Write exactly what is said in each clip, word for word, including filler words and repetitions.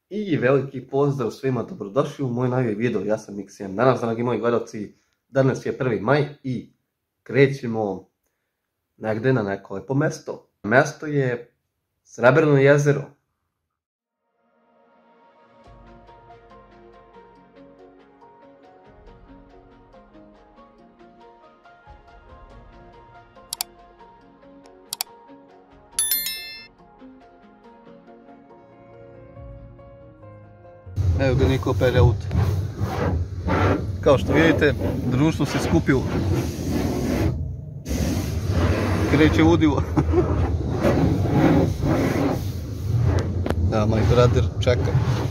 I veliki pozdrav svima, dobrodošli u moj novi video, ja sam Miksijan. Danas, dragi moji gledalci, danas je prvi maj i krećemo negde na neko lepo mesto. Mesto je Srebrno jezero. Evo ga Niko pere auto. Kao što vidite, društvo se skupilo. Kreće udilo. Da, moj brother čeka.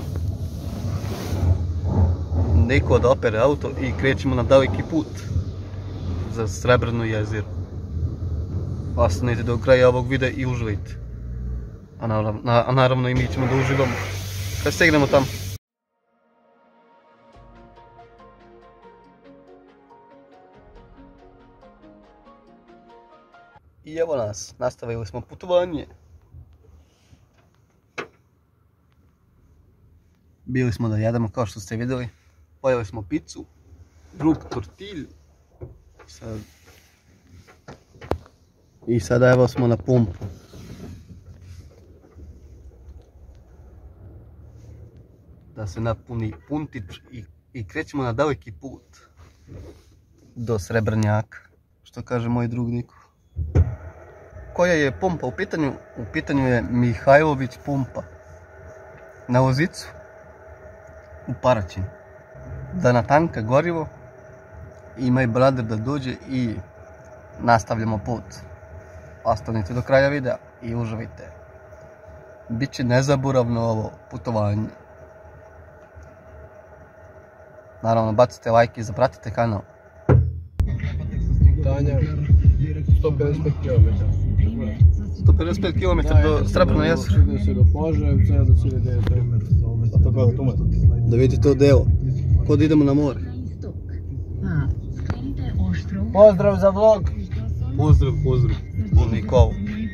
Niko da opere auto i krećemo na daleki put za Srebrno jezero. Ostanite do kraja ovog videa i uživajte. A naravno, a naravno i mi ćemo da uživamo kad stignemo tamo. I evo nas, nastavili smo putovanje. Bili smo da jedemo kao što ste vidjeli. Pojeli smo picu, drug tortilju. Sad... I sada evo smo na pumpu. Da se napuni puntić i, i krećemo na daleki put. Do Srebrnjaka, što kaže moj drug Niko. Koja je pumpa u pitanju? U pitanju je Mihajlović pumpa. Na Lozicu. U Paraćin. Da natanka gorivo. I moj brother da dođe i nastavljamo put. Ostanite do kraja videa i uživajte. Biće nezaboravno ovo putovanje. Naravno bacite like i zapratite kanal. Tanja, sto pedeset pet kilometara. sto pedeset pet kilometara do Srebrno jezero. Ide se do Požarevca, da se ide Da vidite to delo, kod idemo na more. Pozdrav za vlog! Pozdrav, pozdrav, u Nikolu.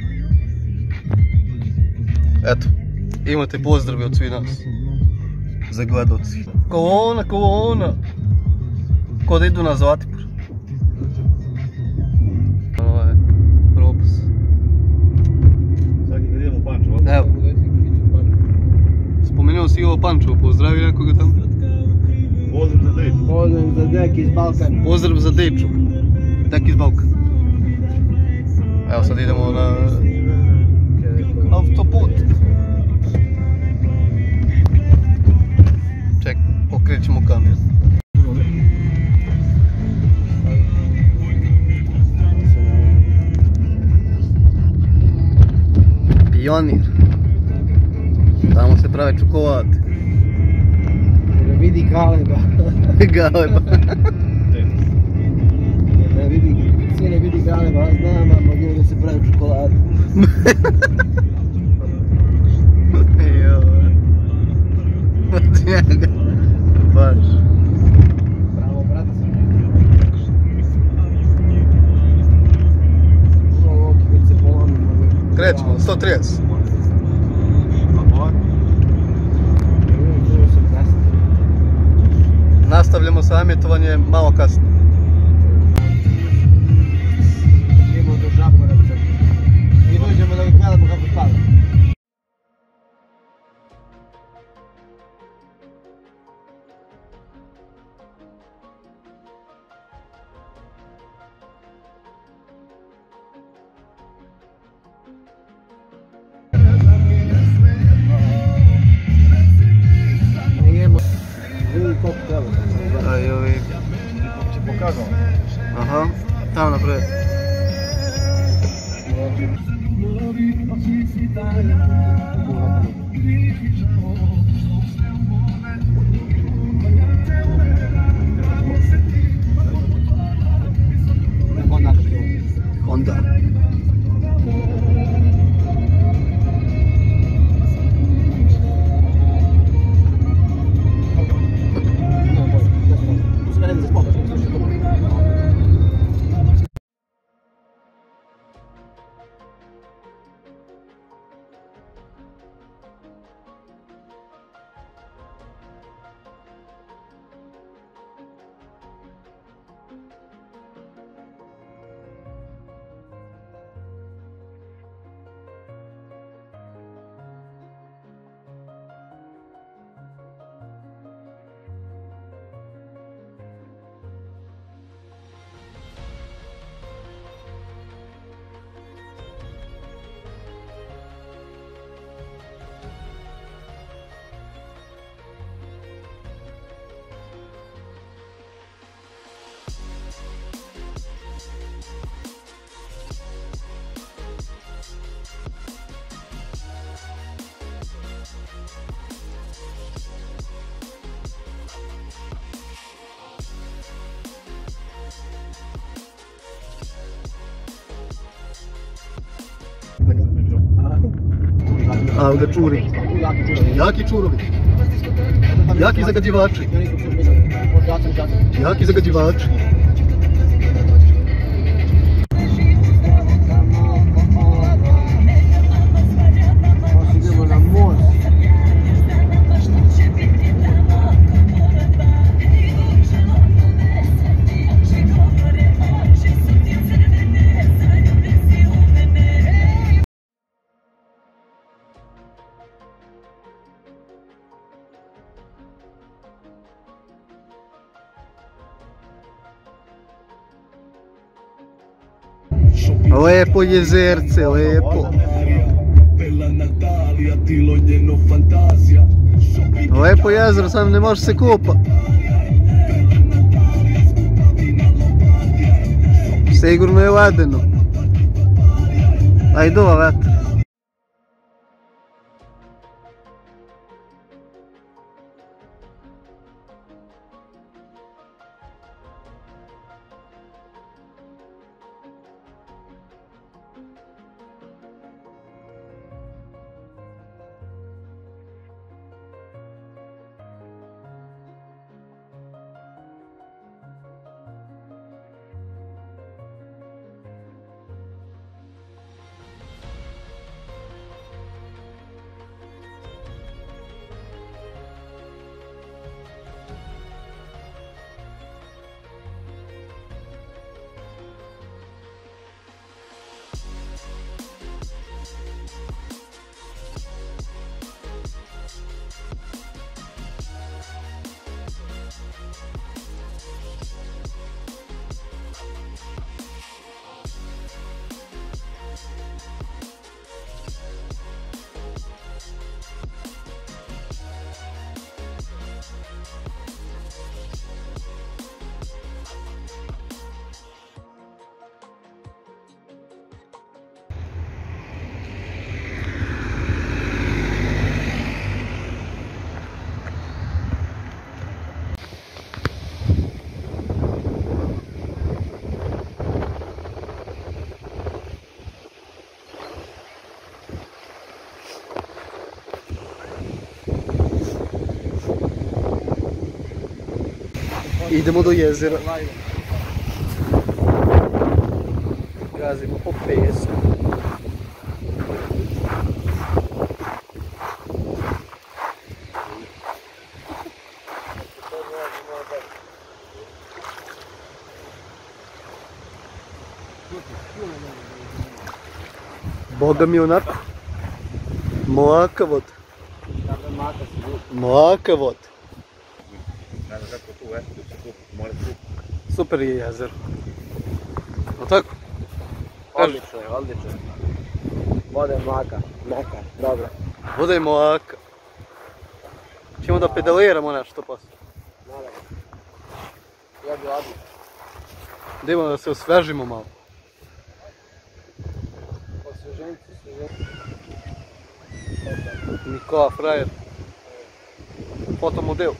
Eto, imate pozdrave od svih nas. Za gledalci. Kolona, kolona! Kod idu na Zlatibor. Ovo je propus. Evo. Spomenuo si ovo Pančevo, pozdravi nekoga tamo. Pozdrav za Dejču. Pozdrav za Dek iz Balkana. Pozdrav za Dejču. Dek iz Balkana. Evo sad idemo na autoput. Ček, okrećemo kameru. Pionir. Tamo se prave čokolade. Da vidi Galeba. Galeba. Da vidi, sine vidi Galeba, znam, a mogu da se prave čokolade. Joj. Od njega. Baš. Bravo, brate. Ovo kad se polomi. Krećemo, sto trideset. Nastavljamo sa emitovanjem malo kasnije. Idemo do Žaporavca. I dođemo da ih gledamo kako spada. Vidi koliko treba. Aj, ovi A ovdje čuri. Jaki čurovi. Jaki zagađivači. Jaki zagađivači. Idemo na most. Lepo jezerce, lepo. Lepo jezero, sam ne može se kupa. Sigurno je ledeno. Ajde ova vetra. Idemo do jezera. Gazimo po pesku. Boga mi onako. Mlaka voda. Mlaka voda. Super je jezero. O tako? Odlično je, odlično je. Voda je mlaka, mlaka, dobro. Voda je mlaka. Ćemo da pedaliramo nešto posle. Naravno. Ja bi odlično. Idemo da se osvežimo malo. Osveženci, osveženci. Nikola frajer. Fotomodel.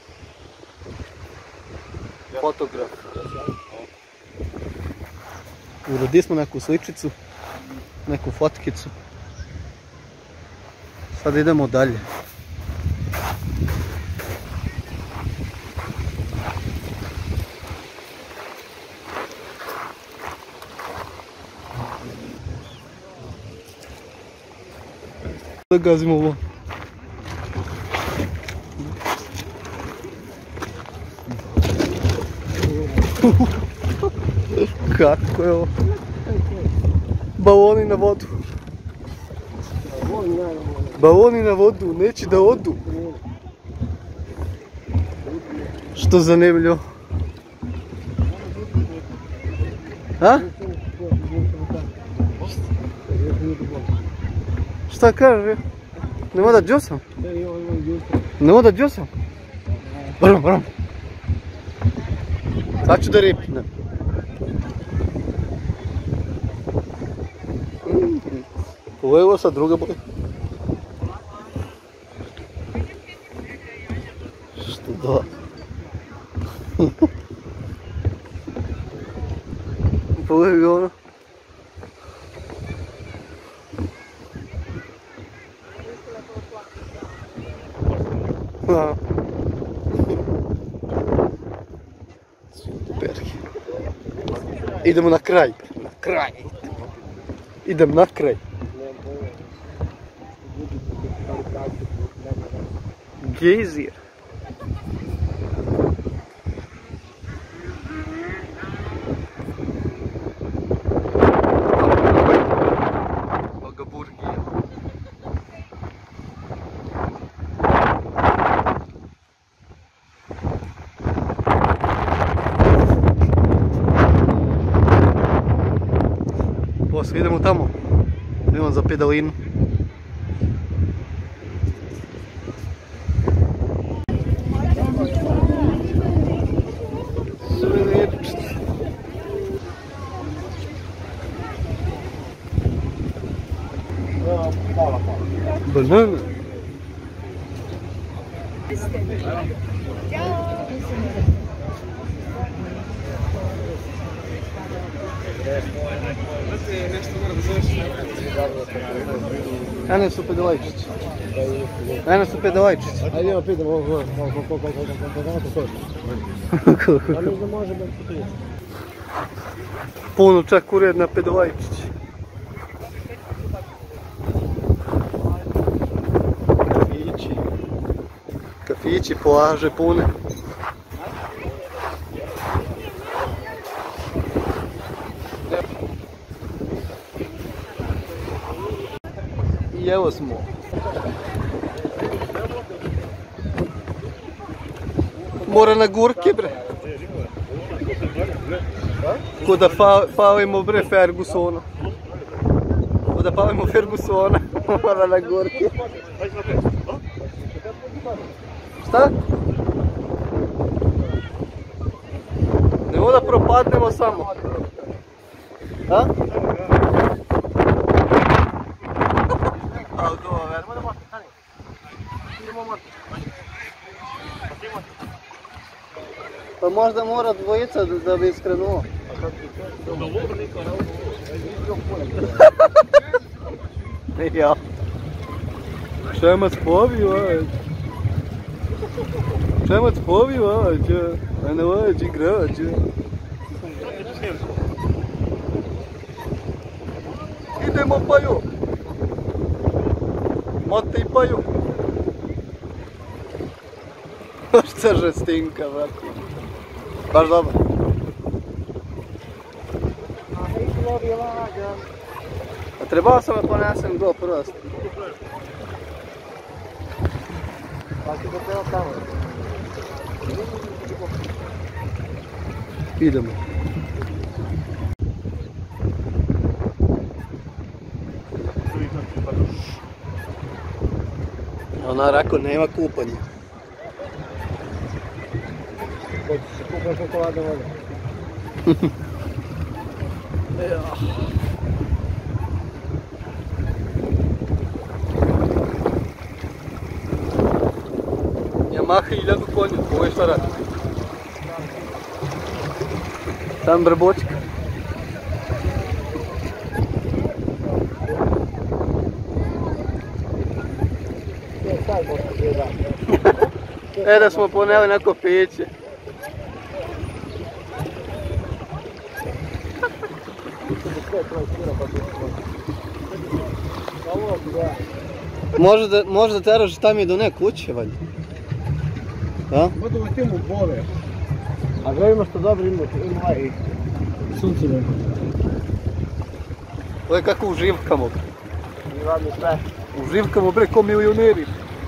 Fotograf. Uradi smo neku sličicu, neku fotkicu. Sad idemo dalje. Da gazimo ovo. Kako je ovo? Baloni na vodu. Baloni na vodu, neće da odu. Što zanimljivo. A? Šta kaže? Nemo da džosam? Nemo da džosam? Bram, bram. Sad ću da ripnem. Ovo je ovo sad druga boja. Što da? Ovo je ono. Super. Idemo na kraj. Na kraj. Idem na kraj. Gejzir. Bagaburgija. Poslije idemo tamo. Idemo za pedalinu. Banana. Ene su pedalajčići. Ene su pedalajčići. Ajde ja pitam ovo, koliko košta. Ja mislim da može da se prije. Puno čak ured na pedalajčići. Kafići. Kafići, plaže pune. I evo smo. Mora na gurke, bre. Ko da falimo, bre, Fergusona. Ko da falimo Fergusona. Mora na gurke. Šta? Nemo da propadnemo samo. Ha? Pa možda mora dvojica da bi iskrenuo. Ja. Čemac povio, ajde. Čemac povio, ajde. Ajde, ajde, igrađe. Idemo, Paju. Mate i Paju. Šta žestinka, vrati. Baš dobro. A trebao sam da ponesem go prosto. Pa ti ga treba tamo. Idemo. Ona rekao nema kupanja. Hoćeš se kupati šokoladna voda. Yamaha hiljadu konja, ovo je šta radi? Tam brbočka. E da smo poneli neko piće. Možda, možda teraš tam je do ne kuće, valjda. Da? Budu u timu bove. A gledajmo što dobro ima, ima i sunce nema. Ovo je kako uživkamo. I vam je sve. Uživkamo, bre, ko milioneri.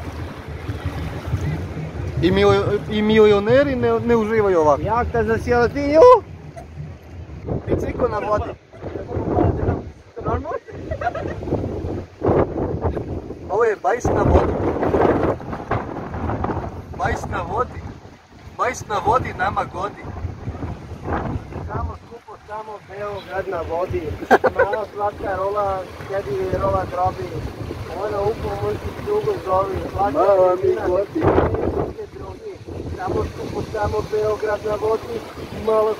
I, mili, i milioneri ne, ne uživaju ovako. Jahta za sirotinju! Biciklo na vodi. Ovo je bajs na vodi. Bajs na vodi. Bajs na vodi nama godi. Samo skupo, samo Beograd na vodi. Mala slatka rola, sjedi rola drobi. Ona upo možda drugo zovi. Mala mi godi. Samo skupo, samo Beograd na vodi. Mala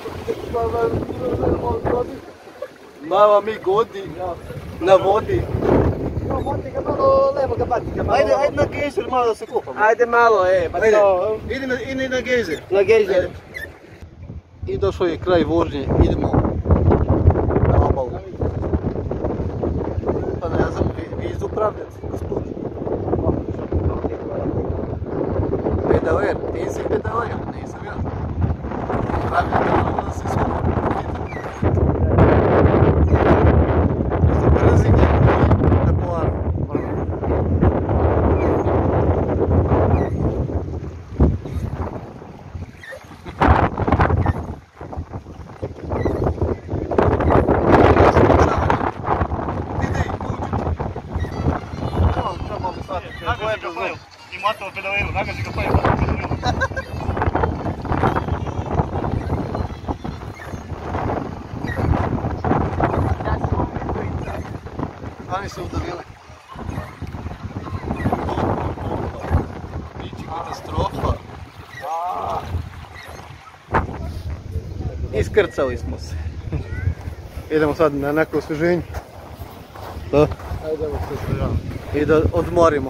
slatka rola, Mala mi godi. Na vodi. Bati ga malo, levo ga bati ga malo. Ajde, ajde na gejzer malo da se kupamo. Ajde malo, e, pa Ajde, to... idi na, idi na gejzer. Na gejzer. I došao je kraj vožnje, idemo na obalu. Pa ne znam, vi, vi upravljate, gospodin. Pedaler, ti si pedaler, nisam ja. Upravljate malo da se skupa. Za brzi gdje na polaru. I mato pedalero, nagađi ga pa je mato pedalero. Oni su udavile. Biće katastrofa. Iskrcali smo se. Idemo sad na neko osveženje. Da. Ajdemo se osvežavamo. I da odmorimo.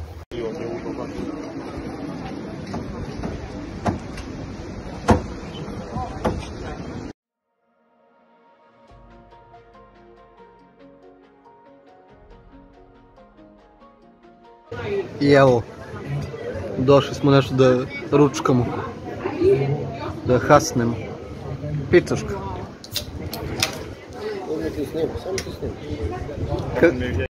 I evo, došli smo nešto da ručkamo, da hasnemo. Pituška. Ovdje ti snimu, samo ti snimu. K-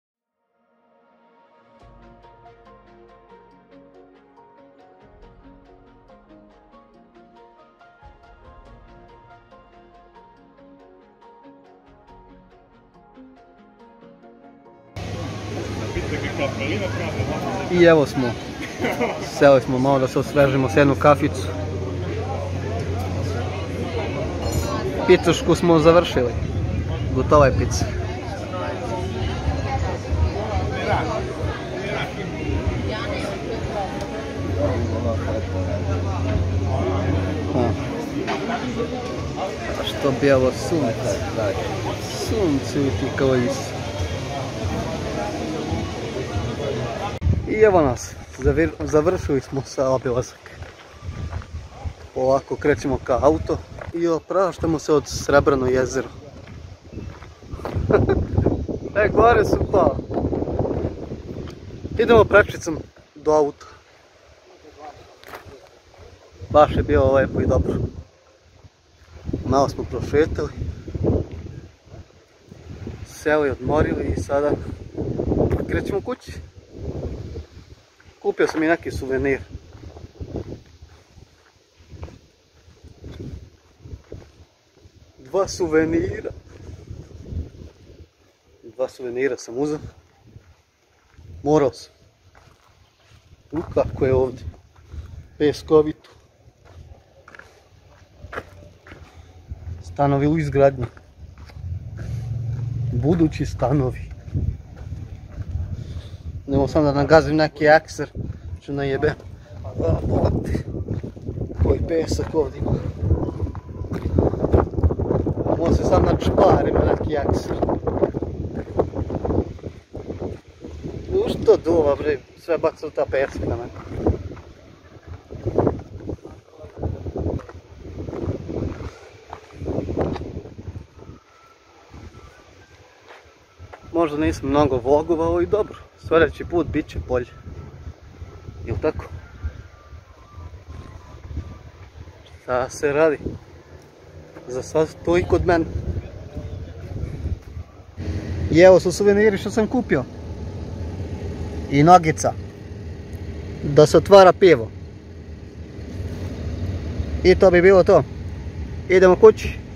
I evo smo, seli smo malo da se osvežimo s jednu kaficu. Pitušku smo završili, gotova je pizza. A što bijelo sunce, sunce ti kao isi. I evo nas, završili smo sa obilazak. Polako krećemo ka auto i opraštamo se od Srebrno jezero. E, gore su pa. Idemo prečicom do auta. Baš je bilo lepo i dobro. Malo smo prošetali. Seli, odmorili i sada krećemo kući. Kupio sam i neki suvenir. Dva suvenira. Dva suvenira sam uzeo. Morao sam. U, kako je ovdje. Peskovito. Stanovi u izgradnji. Budući stanovi. Nemo sam da nagazim neki ekser. Ću najebe. A, bogati. Koji pesak ovdje ima. Ovo se sam načparima neki ekser. U što duva bre, sve bacao ta pesak na mene. Možda nisam mnogo vlogovao i dobro. Sljedeći put bit će bolje. Jel tako? Šta se radi? Za sad to i kod mene. I evo su suveniri što sam kupio. I nogica. Da se otvara pivo. I to bi bilo to. Idemo kući.